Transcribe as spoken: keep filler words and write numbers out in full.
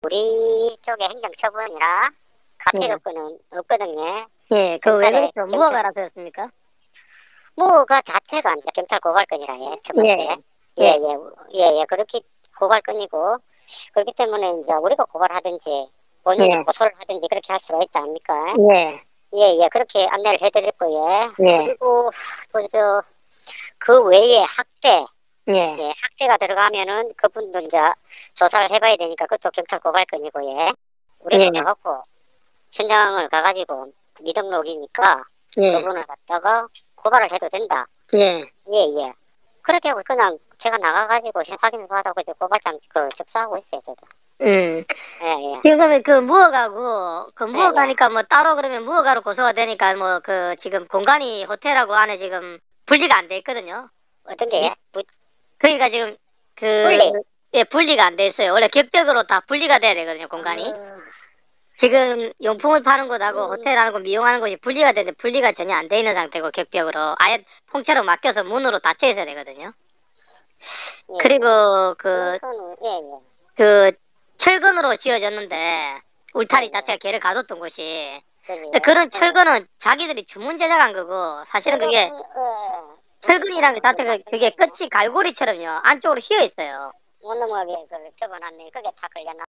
우리 쪽에 행정처분이나 가피 예. 여건은 없거든요. 예, 그 왜 경찰에 그랬죠? 무허가 알아서였습니까? 무허가 자체가 이제 경찰 고발건이라 예, 첫 번째. 예. 예, 예. 예, 예, 예, 그렇게 고발건이고, 그렇기 때문에 이제 우리가 고발하든지, 본인이 예. 고소를 하든지 그렇게 할 수가 있지 않습니까? 예. 예, 예, 그렇게 안내를 해드렸고, 예. 예. 그리고, 그, 저, 그 외에 학대, 예. 예, 학대가 들어가면은 그분도 이제 조사를 해봐야 되니까 그쪽 경찰 고발건이고, 예. 우리가 예. 가갖고, 현장을 가가지고 미등록이니까, 예. 그분을 갖다가 고발을 해도 된다. 예. 예, 예. 그렇게 하고 그냥 제가 나가가지고 확인을 받아고 이제 고발장 그 접수하고 있어요, 저도. 음. 예, 예. 지금 그러면 그 무허가고, 그 무허가니까 예, 예. 뭐 따로 그러면 무허가로 고소가 되니까 뭐 그 지금 공간이 호텔하고 안에 지금 분리가 안 돼 있거든요. 어떤 게? 부, 그러니까 지금 그, 분리? 예, 분리가 안 돼 있어요. 원래 격적으로 다 분리가 돼야 되거든요, 공간이. 어, 지금 용품을 파는 곳하고 호텔하고 미용하는 곳이 분리가 되는데 분리가 전혀 안 돼 있는 상태고 격벽으로 아예 통째로 맡겨서 문으로 닫혀 있어야 되거든요. 예, 그리고 그, 그거는, 예, 예. 그 철근으로 지어졌는데 울타리 네, 자체가 걔를 가뒀던 곳이. 그지. 근데 그런 철근은 자기들이 주문 제작한 거고 사실은 그게 어, 철근이라는 게 자체가 그게 끝이 갈고리처럼요 안쪽으로 휘어 있어요. 못 넘어가게 그걸 접어놨네. 그게 다 걸려나.